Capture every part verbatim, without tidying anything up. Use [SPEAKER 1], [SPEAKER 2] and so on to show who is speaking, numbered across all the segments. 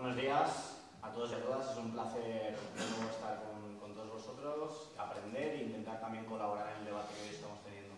[SPEAKER 1] Buenos días a todos y a todas. Es un placer de nuevo estar con, con todos vosotros, aprender e intentar también colaborar en el debate que hoy estamos teniendo.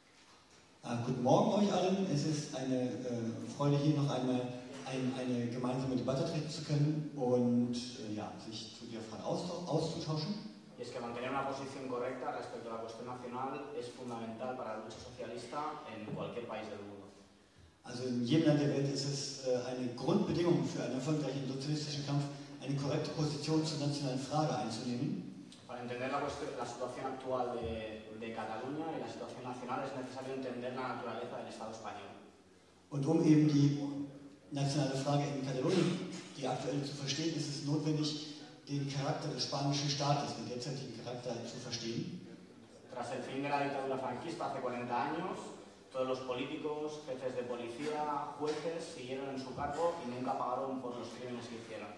[SPEAKER 2] Uh, guten Morgen euch allen. Es ist eine äh, Freude, hier noch einmal ein, eine gemeinsame Debatte treten zu können und äh, ja, sich zu der Frage auszutauschen.
[SPEAKER 1] Y es que mantener una posición correcta respecto a la cuestión nacional es fundamental para la lucha socialista en cualquier país del mundo.
[SPEAKER 2] Also in jedem Land der Welt ist es äh, eine Grundbedingung für einen erfolgreichen sozialistischen Kampf, eine korrekte Position zur nationalen Frage einzunehmen.
[SPEAKER 1] Para entender la, la situación actual de, de Cataluña y la situación nacional es necesario entender la naturaleza del Estado español.
[SPEAKER 2] Und um eben die nationale Frage in Katalonien, die aktuell zu verstehen, ist es notwendig, den Charakter des spanischen Staates, den derzeitigen Charakter, zu verstehen.
[SPEAKER 1] Tras el fin de la dictadura franquista hace cuarenta años, todos los políticos, jefes de policía, jueces siguieron en su cargo y nunca pagaron por los crímenes que hicieron.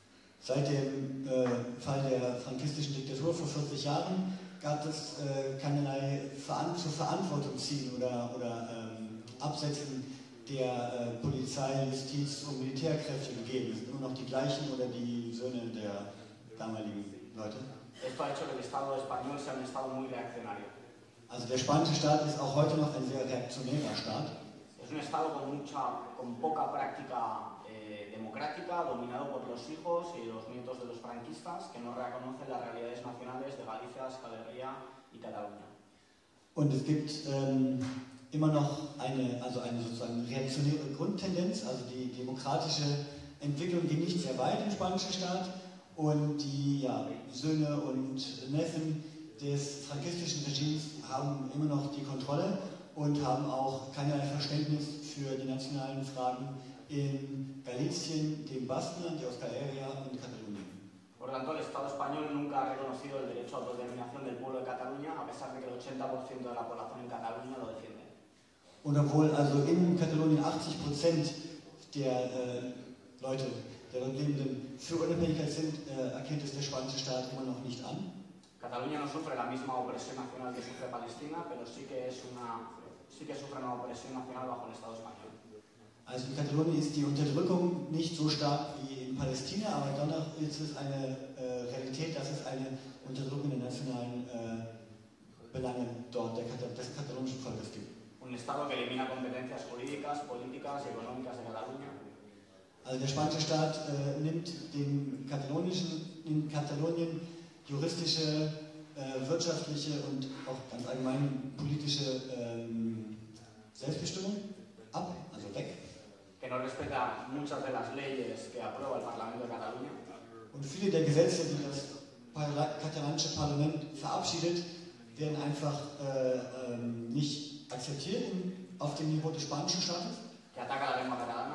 [SPEAKER 2] Seit dem äh, Fall der frankistischen Diktatur vor vierzig Jahren gab es äh, keinerlei Veran zur Verantwortung ziehen oder, oder ähm, Absetzen der äh, Polizei, Justiz und Militärkräfte gegeben. Es sind nur noch die gleichen oder die Söhne der damaligen Leute.
[SPEAKER 1] Esto ha hecho que el Estado español sea un Estado muy reaccionario.
[SPEAKER 2] Also der spanische Staat ist auch heute noch ein sehr reaktionärer Staat.
[SPEAKER 1] Es un Estado con, mucha, con poca práctica eh, democrática, dominado por los hijos y los nietos de los franquistas que no reconocen las realidades nacionales de Galicia, Euskal Herria y Cataluña.
[SPEAKER 2] Und es gibt ähm, immer noch eine, also eine sozusagen reaktionäre Grundtendenz, also die demokratische Entwicklung geht nicht sehr weit im spanischen Staat und die ja, Söhne und Neffen des frankistischen Regimes haben immer noch die Kontrolle und haben auch keinerlei Verständnis für die nationalen Fragen in Galicien, dem Baskenland, der Euskal Herria und Katalonien.
[SPEAKER 1] Por tanto, el Estado español nunca ha reconocido el derecho a autodeterminación del pueblo de Cataluña, a pesar de que el ochenta por ciento de la población en Cataluña lo defiende.
[SPEAKER 2] Und obwohl also in Katalonien achtzig Prozent der äh, Leute, der dort Lebenden für Unabhängigkeit sind, äh, erkennt es der spanische Staat immer noch nicht an.
[SPEAKER 1] Cataluña no sufre la misma opresión nacional que sufre Palestina, pero sí que, es una, sí que sufre una opresión nacional bajo el Estado español.
[SPEAKER 2] Also in Katalonien ist die Unterdrückung nicht so stark wie in Palästina, aber dennoch ist es eine äh, Realität, dass es eine Unterdrückung der nationalen äh, Belange dort der Katal des katalonischen Volkes gibt.
[SPEAKER 1] Un Estado que elimina competencias jurídicas, políticas y económicas de Cataluña.
[SPEAKER 2] Also der spanische Staat äh, nimmt den katalonischen, in Katalonien juristische, äh, wirtschaftliche und auch ganz allgemein politische ähm, Selbstbestimmung ab, also weg.
[SPEAKER 1] Que no respeta muchas de las leyes que aprueba el Parlamento de Cataluña.
[SPEAKER 2] Und viele der Gesetze, die das katalanische Parlament verabschiedet, werden einfach äh, ähm, nicht akzeptiert auf dem Niveau des spanischen Staates.
[SPEAKER 1] Que ataca la lengua catalana.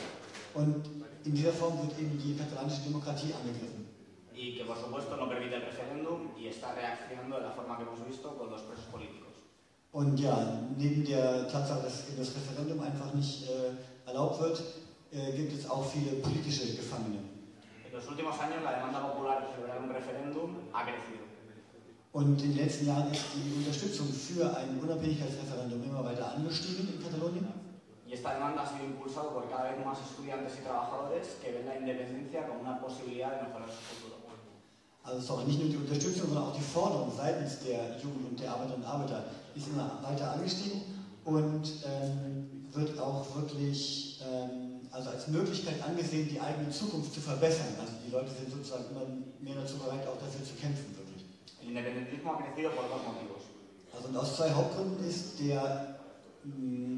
[SPEAKER 2] Und in dieser Form wird eben die katalanische Demokratie angegriffen.
[SPEAKER 1] Y que por supuesto no permite el referéndum y está reaccionando de la forma que hemos visto con los presos políticos.
[SPEAKER 2] Und ja, neben der Tatsache, dass das Referendum einfach nicht äh, erlaubt wird, äh, gibt es auch viele politische Gefangene.
[SPEAKER 1] En los últimos años la demanda popular de celebrar un referéndum ha crecido.
[SPEAKER 2] Und in den letzten Jahren ist die Unterstützung für ein Unabhängigkeitsreferendum immer weiter angestiegen in Katalonien.
[SPEAKER 1] Y esta demanda ha sido impulsada por cada vez más estudiantes y trabajadores que ven la independencia como una posibilidad de mejorar su futuro.
[SPEAKER 2] Also es ist auch nicht nur die Unterstützung, sondern auch die Forderung seitens der Jugend und der Arbeiterinnen und Arbeiter ist immer weiter angestiegen und ähm, wird auch wirklich ähm, also als Möglichkeit angesehen, die eigene Zukunft zu verbessern. Also die Leute sind sozusagen immer mehr dazu bereit, auch dafür zu kämpfen, wirklich.
[SPEAKER 1] El independentismo ha crecido por dos motivos.
[SPEAKER 2] Also und aus zwei Hauptgründen ist der mh,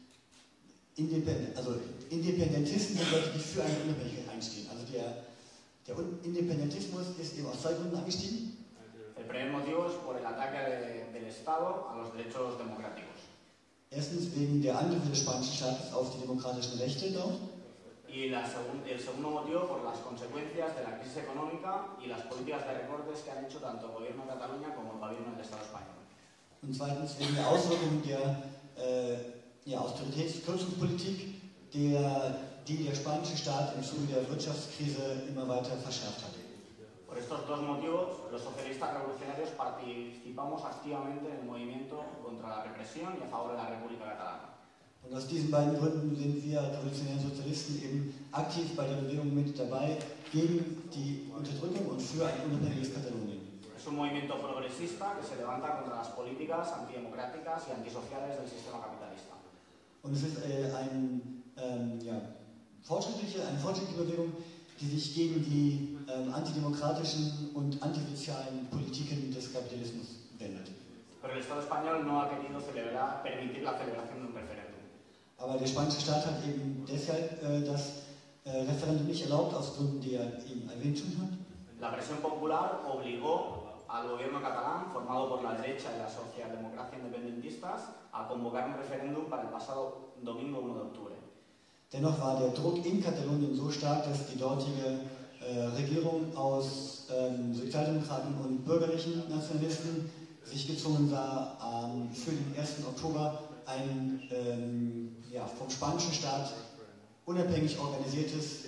[SPEAKER 2] Independent, also Independentisten sind Leute, die für eine Unabhängigkeit einstehen. Also der Der Independentismus ist eben aus zwei Gründen angestiegen.
[SPEAKER 1] El primer motivo es por el ataque de, del Estado a los derechos democráticos.
[SPEAKER 2] Erstens wegen der Angriffe des spanischen Staates auf die demokratischen Rechte dort.
[SPEAKER 1] Y la segun, el segundo motivo por las consecuencias de la crisis económica y las políticas de recortes que han hecho tanto el gobierno de Cataluña como el gobierno del Estado español.
[SPEAKER 2] Und zweitens wegen der Auswirkungen der äh, ja, Austeritätskürzungspolitik, der die der spanische Staat im Zuge der Wirtschaftskrise immer weiter verschärft hat.
[SPEAKER 1] Por estos dos motivos, los socialistas revolucionarios participamos activamente en el movimiento contra la represión y a favor de la República Catalana.
[SPEAKER 2] Und aus diesen beiden Gründen sind wir revolutionären Sozialisten eben aktiv bei der Bewegung mit dabei gegen die Unterdrückung und für ein unabhängiges Katalonien.
[SPEAKER 1] Es un movimiento progresista que se levanta contra las políticas antidemocráticas y antisociales del sistema capitalista.
[SPEAKER 2] Und es ist äh, ein, ähm, ja, fortschrittliche, eine fortschrittliche Bewegung, die sich gegen die ähm, antidemokratischen und antisozialen Politiken des Kapitalismus wendet.
[SPEAKER 1] Pero el Estado español no ha querido celebrar, permitir la celebración de un referéndum.
[SPEAKER 2] Aber der spanische Staat hat eben deshalb äh, das äh, Referendum nicht erlaubt, aus Gründen, die er eben erwähnt schon hat.
[SPEAKER 1] La presión popular obligó al gobierno catalán, formado por la derecha y la socialdemocracia independentistas, a convocar un referéndum para el pasado domingo uno de octubre.
[SPEAKER 2] Dennoch war der Druck in Katalonien so stark, dass die dortige äh, Regierung aus ähm, Sozialdemokraten und bürgerlichen Nationalisten sich gezwungen sah, ähm, für den ersten Oktober ein ähm, ja, vom spanischen Staat unabhängig organisiertes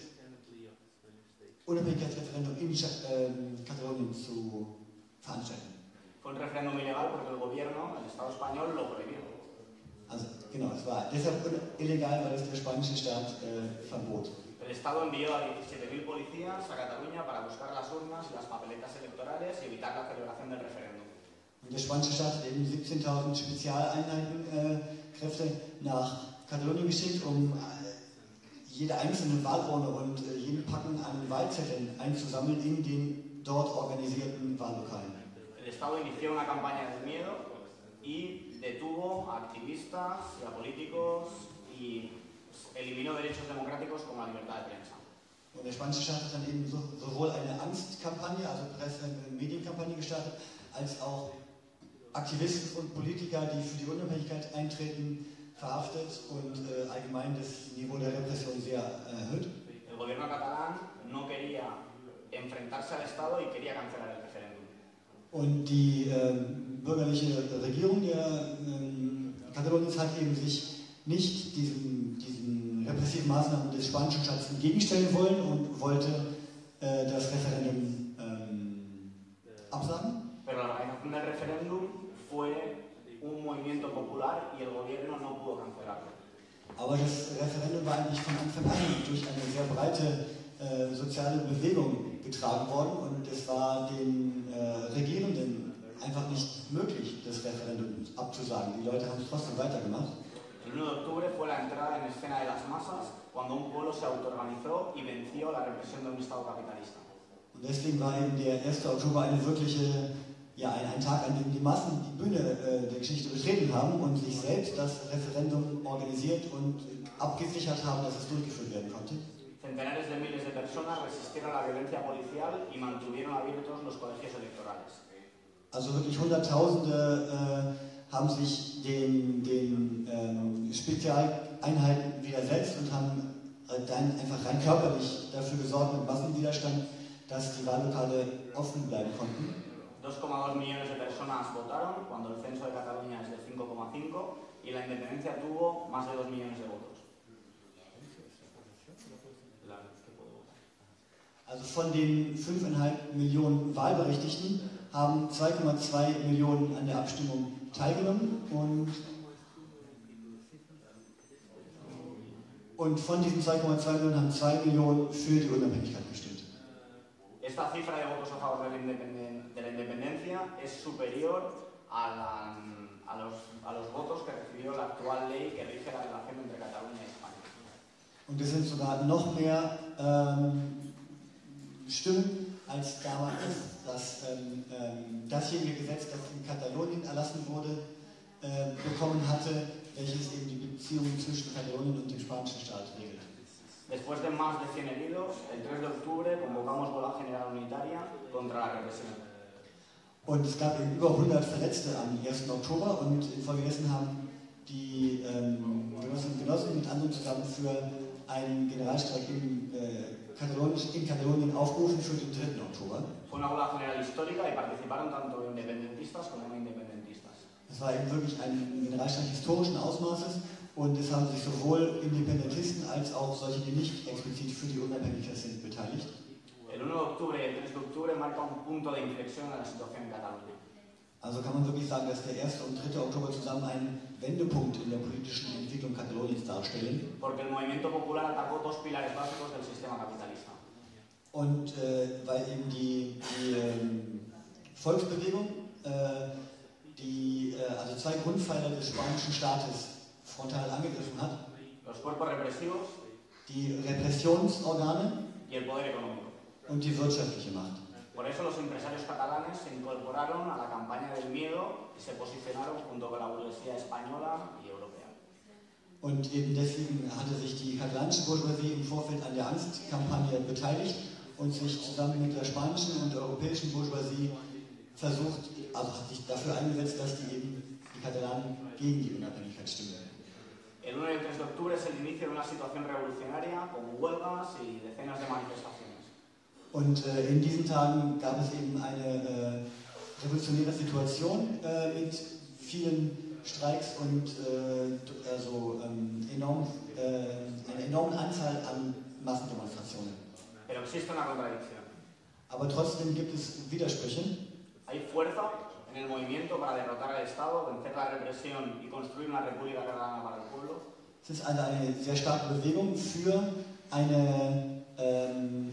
[SPEAKER 2] Unabhängigkeitsreferendum in ähm, Katalonien zu veranstalten.
[SPEAKER 1] Fue un referéndum ilegal porque el gobierno, el Estado español, lo prohibió.
[SPEAKER 2] Also genau, es war deshalb illegal, weil es der spanische Staat äh, verbot.
[SPEAKER 1] El Estado envió a diecisiete mil policías a Cataluña para buscar las urnas y las papeletas electorales y evitar la celebración del referéndum.
[SPEAKER 2] Und der spanische Staat hat eben siebzehntausend Spezialeinheiten, äh, Kräfte nach Katalonien geschickt, um äh, jede einzelne Wahlurne und äh, jeden Packen an Wahlzetteln einzusammeln in den dort organisierten Wahllokalen.
[SPEAKER 1] El Estado inició una campaña de miedo y detuvo a activistas y a políticos y eliminó derechos democráticos como la libertad de prensa.
[SPEAKER 2] Und der spanische Staat hat dann eben so, sowohl eine Angstkampagne, also Presse- und Medienkampagne gestartet, als auch Aktivisten und Politiker, die für die Unabhängigkeit eintreten, verhaftet und äh, allgemein das Niveau der Repression sehr erhöht.
[SPEAKER 1] El gobierno catalán no quería enfrentarse al Estado y quería cancelar el referéndum.
[SPEAKER 2] Und die äh, bürgerliche Regierung der äh, Kataloniens hat eben sich nicht diesen, diesen repressiven Maßnahmen des spanischen Staates entgegenstellen wollen und wollte äh, das Referendum ähm, absagen.
[SPEAKER 1] Pero la organización del referéndum fue un movimiento popular y el gobierno no pudo cancelarlo.
[SPEAKER 2] Aber das Referendum war eigentlich von Anfang an durch eine sehr breite äh, soziale Bewegung getragen worden und es war den äh, Regierenden einfach nicht möglich, das Referendum abzusagen. Die Leute haben es trotzdem weitergemacht.
[SPEAKER 1] El uno de octubre fue la entrada en escena de las masas cuando un pueblo se autoorganizó y venció la represión de un Estado capitalista.
[SPEAKER 2] Und deswegen war eben der erste Oktober eine wirkliche, ja, ein, ein Tag, an dem die Massen die Bühne äh, der Geschichte betreten haben und sich selbst das Referendum organisiert und abgesichert haben, dass es durchgeführt werden konnte.
[SPEAKER 1] Centenares de miles de personas resistieron a la violencia policial y mantuvieron abiertos los colegios electorales.
[SPEAKER 2] Also wirklich Hunderttausende äh, haben sich den, den ähm, Spezialeinheiten widersetzt und haben äh, dann einfach rein körperlich dafür gesorgt mit Massenwiderstand, dass die Wahllokale offen bleiben konnten.
[SPEAKER 1] dos coma dos millones de personas votaron cuando el censo de Cataluña es de cinco coma cinco y la independencia tuvo más de dos millones de votos.
[SPEAKER 2] Also von den fünf Komma fünf Millionen Wahlberechtigten haben zwei Komma zwei Millionen an der Abstimmung teilgenommen und, und von diesen zwei Komma zwei Millionen haben zwei Millionen für die Unabhängigkeit gestimmt.
[SPEAKER 1] Esta cifra de votos a favor de la, independen de la independencia es superior a, la, a, los, a los votos que recibió la actual ley que rige la relación entre Cataluña y España.
[SPEAKER 2] Und es sind sogar noch mehr ähm, Stimmen als damals das, ähm, ähm, dasjenige Gesetz, das in Katalonien erlassen wurde, äh, bekommen hatte, welches eben die Beziehungen zwischen Katalonien und dem spanischen Staat regelt.
[SPEAKER 1] Después de más de cien heridos, el tres de octubre convocamos huelga general unitaria contra la represión.
[SPEAKER 2] Und es gab eben über hundert Verletzte am ersten Oktober und infolgedessen haben die ähm, Genossinnen und Genossen mit anderen zusammen für einen Generalstreik in, äh, Katalonien, in Katalonien aufgerufen für den dritten Oktober.
[SPEAKER 1] Fue una huelga general histórica y participaron tanto independentistas como no independentistas.
[SPEAKER 2] Es war eben wirklich ein Generalstreik historischen Ausmaßes und es haben sich sowohl Independentisten als auch solche, die nicht explizit für die Unabhängigkeit sind, beteiligt.
[SPEAKER 1] El uno de octubre y el tres de octubre marca un punto de inflexión en la situación en Cataluña.
[SPEAKER 2] Also kann man wirklich sagen, dass der erste und dritte Oktober zusammen einen Wendepunkt in der politischen Entwicklung Kataloniens darstellen.
[SPEAKER 1] Porque el movimiento popular atacó dos pilares básicos del sistema capitalista.
[SPEAKER 2] Und äh, weil eben die, die ähm, Volksbewegung äh, die, äh, also zwei Grundpfeiler des spanischen Staates frontal angegriffen hat.
[SPEAKER 1] Los cuerpos represivos
[SPEAKER 2] die Repressionsorgane
[SPEAKER 1] y el poder económico.
[SPEAKER 2] Und die wirtschaftliche Macht.
[SPEAKER 1] Por eso los empresarios catalanes se incorporaron a la campaña del miedo y se posicionaron junto con la burguesía española y europea.
[SPEAKER 2] Und eben deswegen hatte sich die katalanische Bourgeoisie im Vorfeld an der Angstkampagne beteiligt und sich zusammen mit der spanischen und der europäischen Bourgeoisie versucht, also hat sich dafür eingesetzt, dass die eben die Katalanen gegen die Unabhängigkeit stimmen.
[SPEAKER 1] El uno y el tres de octubre es el inicio de una situación revolucionaria con huelgas y decenas de manifestaciones.
[SPEAKER 2] Und äh, in diesen Tagen gab es eben eine äh, revolutionäre Situation äh, mit vielen Streiks und äh, also, ähm, enorm, äh, einer enormen Anzahl an Massendemonstrationen.
[SPEAKER 1] Pero existe una contradicción.
[SPEAKER 2] Aber trotzdem gibt es Widersprüche.
[SPEAKER 1] Hay fuerza en el movimiento para derrotar al Estado, vencer la represión y construir una república catalana para el pueblo.
[SPEAKER 2] Es ist also eine sehr starke Bewegung für eine ähm,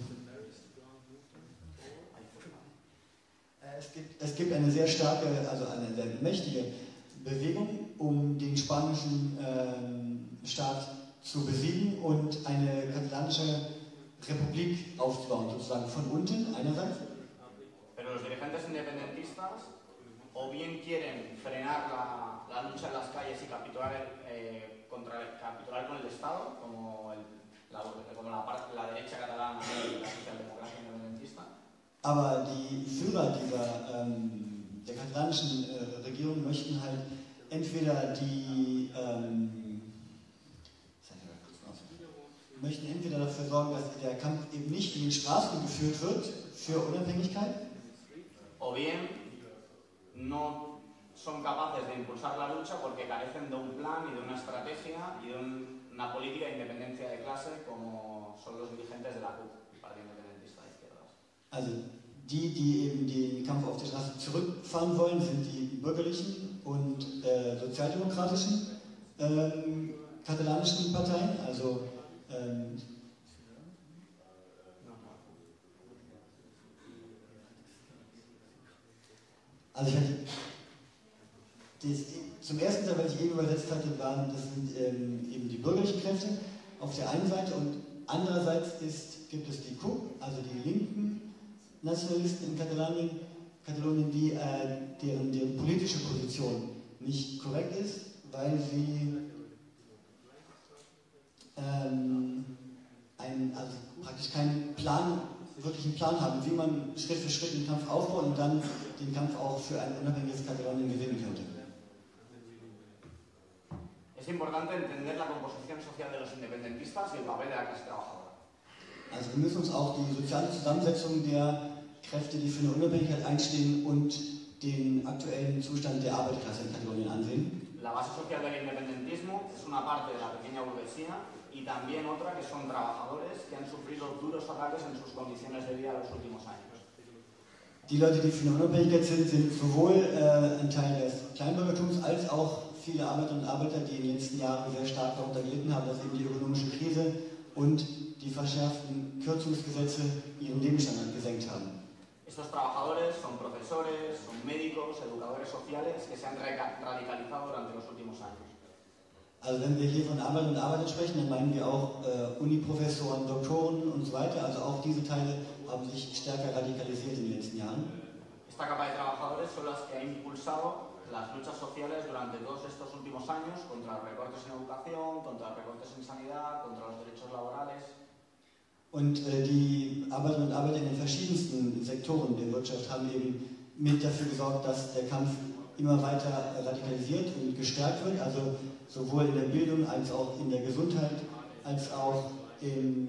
[SPEAKER 2] es, gibt, es gibt eine sehr starke, also eine sehr mächtige Bewegung, um den spanischen ähm, Staat zu besiegen und eine katalanische Republik aufzubauen, sozusagen von unten einerseits.
[SPEAKER 1] Pero los dirigentes independentistas o bien quieren frenar la, la lucha en las calles y capitular, eh, contra el, capitular con el Estado, como, el, la, como la, la derecha catalana y la socialdemocracia independentista.
[SPEAKER 2] Aber die Führer dieser, ähm, der katalanischen äh, Regierung möchten halt entweder die ähm, möchten entweder dafür sorgen, dass der Kampf eben nicht in den Straßen geführt wird für Unabhängigkeit.
[SPEAKER 1] O bien no son capaces de impulsar la lucha porque carecen de un plan y de una estrategia y de un, una política de independencia de clase como son los dirigentes de la C U P, el Partido Independentista de Izquierdas.
[SPEAKER 2] Also die, die eben den Kampf auf die Straße zurückfahren wollen, sind die bürgerlichen und äh, sozialdemokratischen ähm, katalanischen Parteien, also ähm, Also ich hatte, das, zum ersten Teil, was ich eben übersetzt hatte, waren, das sind ähm, eben die bürgerlichen Kräfte auf der einen Seite und andererseits ist, gibt es die C U P, also die linken Nationalisten in Katalonien, Katalonien die, äh, deren, deren politische Position nicht korrekt ist, weil sie ähm, einen, also praktisch keinen Plan wirklich einen Plan haben, wie man Schritt für Schritt den Kampf aufbaut und dann den Kampf auch für ein unabhängiges Katalonien gewinnen könnte.
[SPEAKER 1] Es importante entender la composición social de los independentistas y el papel de la clase trabajadora.
[SPEAKER 2] Also wir müssen uns auch die soziale Zusammensetzung der Kräfte, die für eine Unabhängigkeit einstehen und den aktuellen Zustand der Arbeiterklasse in Katalonien ansehen.
[SPEAKER 1] La base social del independentismo es una parte de la pequeña burguesía y también otra que son trabajadores que han sufrido duros ataques en sus condiciones de vida en los últimos años.
[SPEAKER 2] Die Leute, die für eine Unabhängigkeit sind, sind sowohl äh, ein Teil des Kleinbürgertums als auch viele Arbeiterinnen und Arbeiter, die in den letzten Jahren sehr stark darunter gelitten haben, dass eben die ökonomische Krise und die verschärften Kürzungsgesetze ihren Lebensstandard gesenkt haben.
[SPEAKER 1] Estos trabajadores son profesores, son médicos, educadores sociales que se han radicalizado durante los últimos años.
[SPEAKER 2] Also wenn wir hier von Arbeiterinnen und Arbeitern sprechen, dann meinen wir auch äh, Uniprofessoren, Doktoren und so weiter. Also auch diese Teile haben sich stärker radikalisiert in den letzten Jahren.
[SPEAKER 1] Esta capa de trabajadores son las que ha impulsado las luchas sociales durante todos estos últimos años contra los recortes en educación, contra los recortes en sanidad, contra los derechos laborales.
[SPEAKER 2] Und äh, die Arbeiterinnen und Arbeiter in den verschiedensten Sektoren der Wirtschaft haben eben mit dafür gesorgt, dass der Kampf immer weiter radikalisiert und gestärkt wird, also sowohl in der Bildung als auch in der Gesundheit, als auch in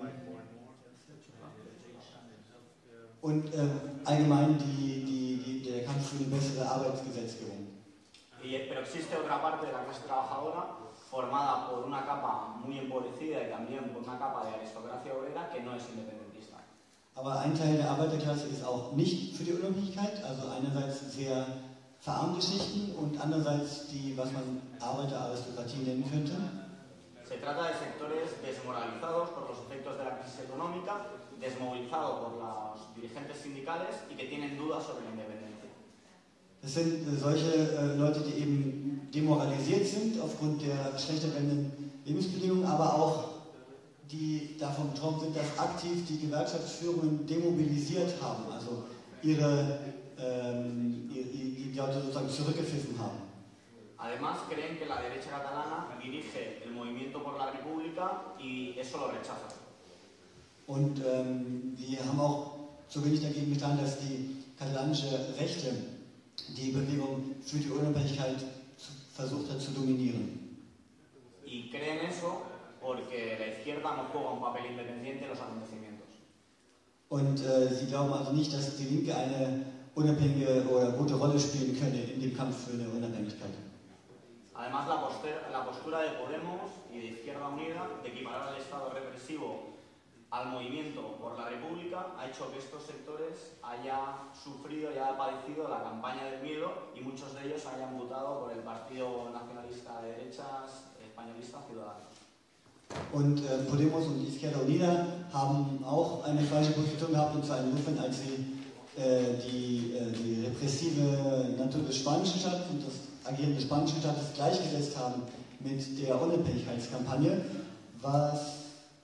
[SPEAKER 2] und äh, allgemein die, die, die, der Kampf für eine bessere Arbeitsgesetzgebung.
[SPEAKER 1] Pero existe otra parte de la clase trabajadora formada por una capa muy empobrecida y también por una capa de aristocracia obrera que no es independentista.
[SPEAKER 2] Aber ein Teil der Arbeiterklasse ist auch nicht für die Unabhängigkeit, also einerseits sehr verarmte Schichten und andererseits die, was man Arbeiteraristokratie nennen könnte.
[SPEAKER 1] Se trata de sectores desmoralizados por los efectos de la crisis económica, desmovilizados por los dirigentes sindicales y que tienen dudas sobre la independencia.
[SPEAKER 2] Das sind äh, solche äh, Leute, die eben demoralisiert sind aufgrund der schlechter werdenden Lebensbedingungen, aber auch die davon betroffen sind, dass aktiv die Gewerkschaftsführungen demobilisiert haben, also ihre, ähm, ihre, die Leute sozusagen zurückgepfiffen haben.
[SPEAKER 1] Además, creen que la derecha catalana dirige el movimiento por la República y eso lo rechazan.
[SPEAKER 2] Und ähm, wir haben auch zu wenig dagegen getan, dass die katalanische Rechte die Bewegung für die Unabhängigkeit zu, versucht hat zu dominieren.
[SPEAKER 1] Y creen eso porque la izquierda no juega un papel independiente en los acontecimientos.
[SPEAKER 2] Und äh, sie glauben also nicht, dass die Linke eine unabhängige oder gute Rolle spielen könne in dem Kampf für eine Unabhängigkeit.
[SPEAKER 1] Además, la, poster, la postura de Podemos y de Izquierda Unida de equiparar al Estado represivo al movimiento por la República ha hecho que estos sectores hayan sufrido y hayan padecido la campaña del miedo y muchos de ellos hayan votado por el Partido Nacionalista de Derechas Españolista Ciudadanos.
[SPEAKER 2] Und äh, Podemos und Izquierda Unida haben auch eine falsche Position gehabt, und zwar insofern, als sie äh, die, äh, die repressive Natur des spanischen Staates und das Agieren des spanischen Staates gleichgesetzt haben mit der Unabhängigkeitskampagne, was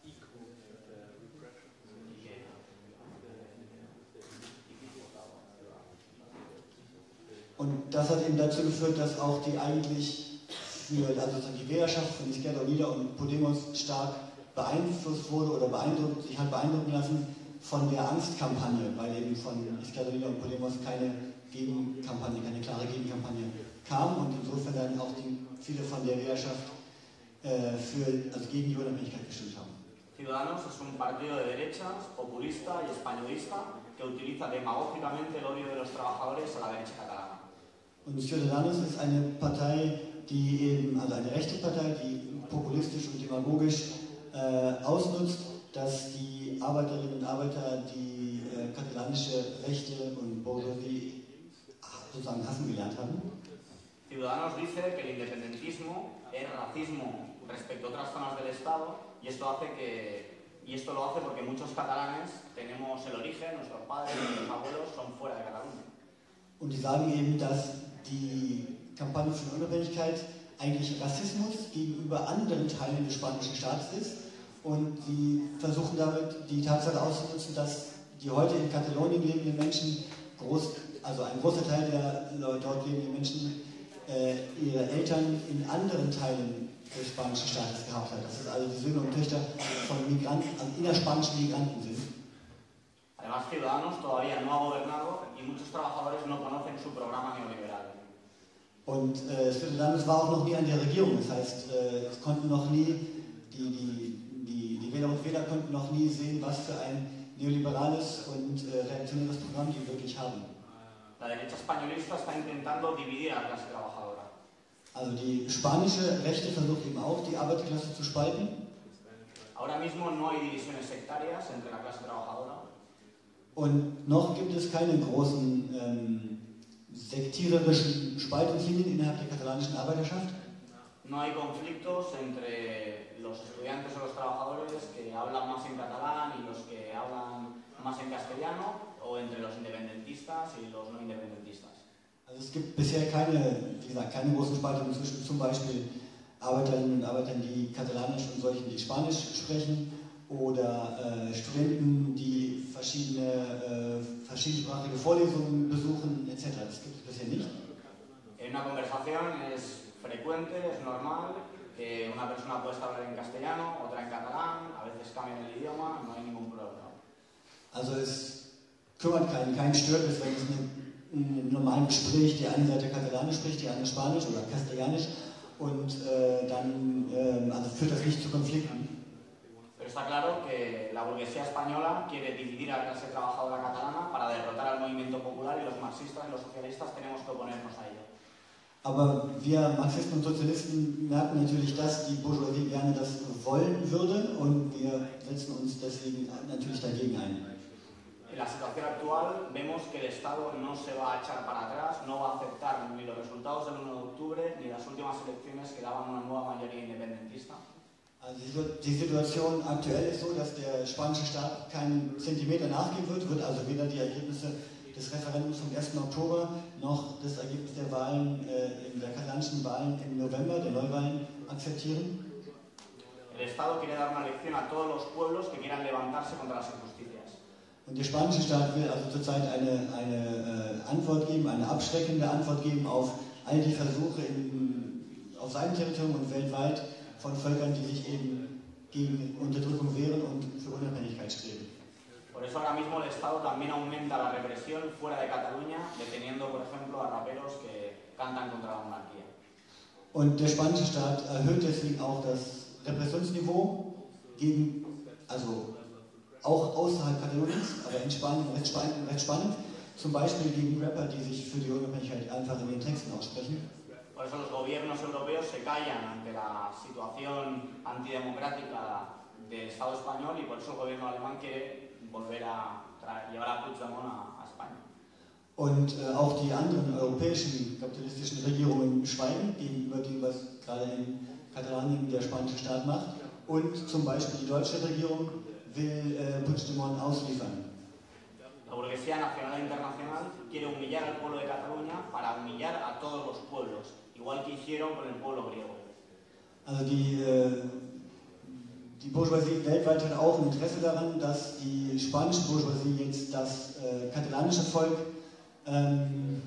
[SPEAKER 2] und das hat eben dazu geführt, dass auch die eigentlich für also die Wählerschaft von Izquierda Unida und Podemos stark beeinflusst wurde oder beeindruckt, sich hat beeindrucken lassen von der Angstkampagne, weil eben von Izquierda Unida und Podemos keine Gegenkampagne, keine klare Gegenkampagne kam und insofern dann auch die, viele von der Wählerschaft äh, für, also gegen die Unabhängigkeit gestimmt haben.
[SPEAKER 1] Ciudadanos es un partido de derechas, populista y españolista que utiliza demagógicamente el odio de los trabajadores a la derecha catalana.
[SPEAKER 2] Und Ciudadanos ist eine Partei, die eben, also eine rechte Partei, die populistisch und demagogisch äh, ausnutzt, dass die Arbeiterinnen und Arbeiter die äh, katalanische Rechte und Bourgeoisie sozusagen hassen gelernt haben.
[SPEAKER 1] Ciudadanos dice que el independentismo es racismo respecto a otras zonas del Estado y esto hace que y esto lo hace porque muchos catalanes tenemos el origen, nuestros padres, nuestros abuelos son fuera de Cataluña.
[SPEAKER 2] Und die sagen eben, dass die Kampagne für die Unabhängigkeit eigentlich Rassismus gegenüber anderen Teilen des spanischen Staates ist und sie versuchen damit die Tatsache auszunutzen, dass die heute in Katalonien lebenden Menschen, groß, also ein großer Teil der dort lebenden Menschen, äh, ihre Eltern in anderen Teilen des spanischen Staates gehabt hat. Dass es also die Söhne und Töchter von Migranten, also innerspanischen Migranten sind.
[SPEAKER 1] Además, Ciudadanos todavía no ha gobernado y muchos trabajadores no conocen su programa neoliberal.
[SPEAKER 2] Und äh, Ciudadanos war auch noch nie an der Regierung, das heißt, äh, es konnten noch nie, die, die, die, die Wähler und Wähler konnten noch nie sehen, was für ein neoliberales und äh, reaktionäres Programm die wirklich haben.
[SPEAKER 1] La derecha españolista está intentando dividir a la clase trabajadora.
[SPEAKER 2] Also die spanische Rechte versucht eben auch, die Arbeiterklasse zu spalten.
[SPEAKER 1] Ahora mismo no hay divisiones sectarias entre la clase trabajadora.
[SPEAKER 2] Und noch gibt es keine großen ähm, sektiererischen Spaltungslinien innerhalb der katalanischen Arbeiterschaft.
[SPEAKER 1] No hay conflictos entre los estudiantes o los trabajadores que hablan más en catalán y los que hablan más en castellano o entre los independentistas y los no independentistas.
[SPEAKER 2] Also es gibt bisher keine, wie gesagt, keine großen Spaltungen zwischen zum Beispiel Arbeiterinnen und Arbeitern, die Katalanisch und solchen, die Spanisch sprechen, oder äh, Studenten, die verschiedene äh, verschiedensprachige Vorlesungen besuchen, et cetera. Das gibt es bisher nicht.
[SPEAKER 1] En una conversación es frecuente, es normal que una persona pueda hablar en castellano, otra en catalán, a veces cambian el idioma, no hay ningún problema.
[SPEAKER 2] Also es kümmert keinen, keinen stört es, wenn es in einem normalen Gespräch die eine Seite Katalanisch spricht, die andere Spanisch oder Castellanisch und äh, dann äh, also führt das nicht zu Konflikten.
[SPEAKER 1] Pero está claro que la burguesía española quiere dividir a la clase trabajadora catalana para derrotar al movimiento popular y los marxistas y los socialistas tenemos que oponernos a ello.
[SPEAKER 2] Aber wir Marxisten und Sozialisten merken natürlich, dass die Bourgeoisie gerne das wollen würde und wir setzen uns deswegen natürlich dagegen ein.
[SPEAKER 1] En la situación actual vemos que el Estado no se va a echar para atrás, no va a aceptar ni los resultados del uno de octubre ni las últimas elecciones que daban una nueva mayoría independentista.
[SPEAKER 2] Also die Situation aktuell ist so, dass der spanische Staat keinen Zentimeter nachgeben wird, wird also weder die Ergebnisse des Referendums vom ersten Oktober noch das Ergebnis der Wahlen, äh, der katalanischen Wahlen im November, der Neuwahlen, akzeptieren.
[SPEAKER 1] El Estado quiere dar una lección a todos los pueblos que quieran levantarse contra las injusticias.
[SPEAKER 2] Und der spanische Staat will also zurzeit eine, eine äh, Antwort geben, eine abschreckende Antwort geben auf all die Versuche in, auf seinem Territorium und weltweit von Völkern, die sich eben gegen Unterdrückung wehren und für Unabhängigkeit streben.
[SPEAKER 1] Por eso ahora mismo el Estado también aumenta la represión fuera de Cataluña, deteniendo, por ejemplo, a raperos que cantan contra la monarquía.
[SPEAKER 2] Und der spanische Staat erhöht deswegen auch das Repressionsniveau gegen, also auch außerhalb Kataloniens, aber in Spanien recht spannend, recht spannend, zum Beispiel gegen Rapper, die sich für die Unabhängigkeit einfach in den Texten aussprechen.
[SPEAKER 1] Por eso los gobiernos europeos se callan ante la situación antidemocrática del Estado español y por eso el gobierno alemán quiere volver a traer, llevar a Puigdemont a, a España.
[SPEAKER 2] Und äh, auch die anderen europäischen kapitalistischen Regierungen schweigen gegenüber dem, was gerade in Katalonien der spanische Staat macht. Und zum Beispiel die deutsche Regierung will äh, Puigdemont ausliefern.
[SPEAKER 1] La burguesía nacional e internacional quiere humillar al pueblo de Cataluña para humillar a todos los pueblos, igual que hicieron con el pueblo griego.
[SPEAKER 2] Also die, äh, die Bourgeoisie weltweit hat auch ein Interesse daran, dass die spanische Bourgeoisie jetzt das äh, katalanische Volk ähm,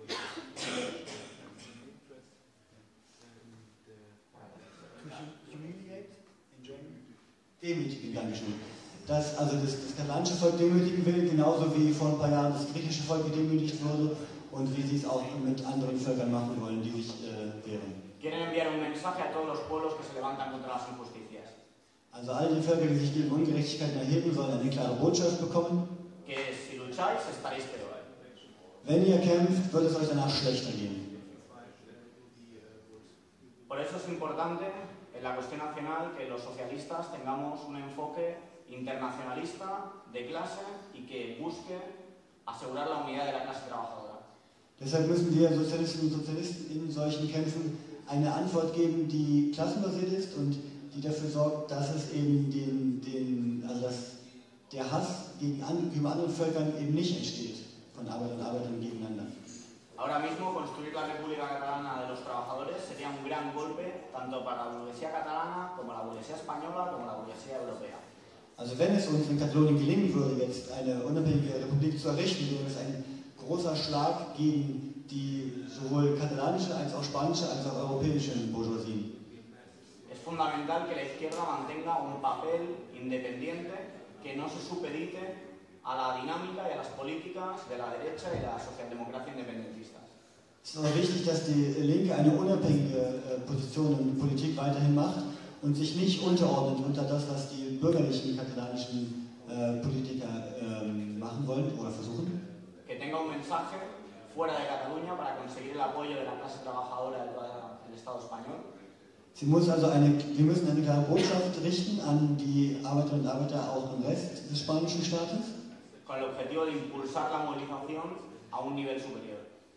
[SPEAKER 2] demütigen, Dankeschön. Dass also das, das katalanische Volk demütigen will, genauso wie vor ein paar Jahren das griechische Volk gedemütigt wurde und wie sie es auch mit anderen Völkern machen wollen, die sich äh, wehren.
[SPEAKER 1] Quieren enviar un mensaje a todos los pueblos que se levantan contra las injusticias.
[SPEAKER 2] Also all die Völker, die sich gegen Ungerechtigkeiten erheben, sollen eine klare Botschaft bekommen.
[SPEAKER 1] Que si lucháis estaréis peor.
[SPEAKER 2] Wenn ihr kämpft, wird es euch danach schlechter gehen.
[SPEAKER 1] Por eso es importante en la cuestión nacional que los socialistas tengamos un enfoque internacionalista de clase y que busque asegurar la unidad de la clase trabajadora.
[SPEAKER 2] Deshalb müssen wir Sozialisten und Sozialisten in solchen Kämpfen eine Antwort geben, die klassenbasiert ist und die dafür sorgt, dass es eben den, den, also dass der Hass gegen, gegenüber anderen Völkern eben nicht entsteht, von Arbeitern und Arbeitern gegeneinander.
[SPEAKER 1] Ahora mismo construir la República Catalana de los Trabajadores sería un gran golpe tanto para la burguesía catalana como la burguesía española como la burguesía europea.
[SPEAKER 2] Also wenn es uns in Katalonien gelingen würde, jetzt eine unabhängige Republik zu errichten, wäre es ein großer Schlag gegen die sowohl katalanische als auch spanische als auch europäische Bourgeoisie.
[SPEAKER 1] Es fundamental que la izquierda mantenga un papel independiente que no se supedite a la dinámica y a las políticas de la derecha y la socialdemocracia independentistas.
[SPEAKER 2] Es ist aber wichtig, dass die Linke eine unabhängige Position in der Politik weiterhin macht und sich nicht unterordnet unter das, was die bürgerlichen katalanischen äh, Politiker äh, machen wollen oder versuchen.
[SPEAKER 1] Que tenga un mensaje fuera de Cataluña para conseguir el apoyo de la clase trabajadora del Estado español.
[SPEAKER 2] Sie muss also eine, wir müssen eine klare Botschaft richten an die Arbeiterinnen und Arbeiter auch im Rest des spanischen Staates.
[SPEAKER 1] Con el objetivo de impulsar la movilización a un nivel superior.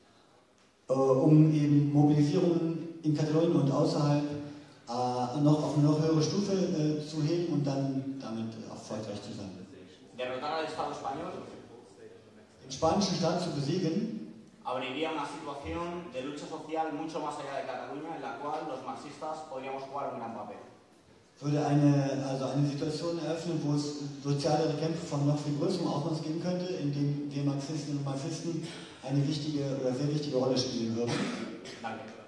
[SPEAKER 2] Um eben Mobilisierungen in Katalonien und außerhalb äh, noch auf eine noch höhere Stufe äh, zu heben und dann damit erfolgreich zu sein.
[SPEAKER 1] Derrotar al Estado español,
[SPEAKER 2] den spanischen Staat zu besiegen,
[SPEAKER 1] abriría una situación de lucha social mucho más allá de Cataluña, en la cual los marxistas podríamos jugar un gran papel.
[SPEAKER 2] Würde eine, also eine Situation eröffnen, wo es soziale Kämpfe von noch viel größerem Ausmaß geben könnte, in dem wir Marxistinnen und Marxisten eine wichtige oder sehr wichtige Rolle spielen würden.
[SPEAKER 1] Danke.